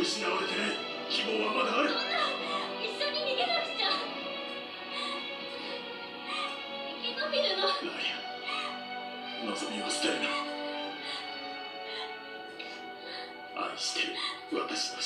失われてない。希望はまだある。 そんな、一緒に逃げなくちゃ。生き延びるの。 ライア、望みを捨てるな。愛してる私の